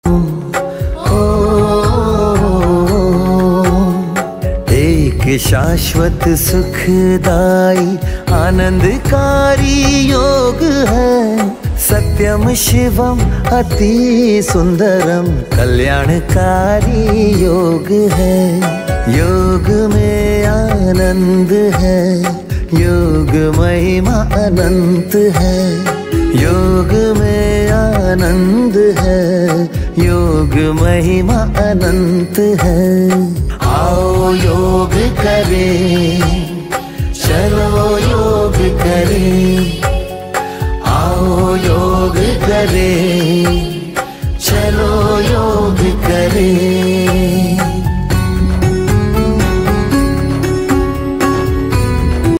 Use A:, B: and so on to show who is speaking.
A: एक शाश्वत सुखदाई आनंदकारी योग है, सत्यम शिवम अति सुंदरम कल्याणकारी योग है। योग में आनंद है, योग महिमा अनंत है। योग में आनंद है, योग महिमा अनंत है। आओ योग करें, चलो योग करें, आओ योग करें,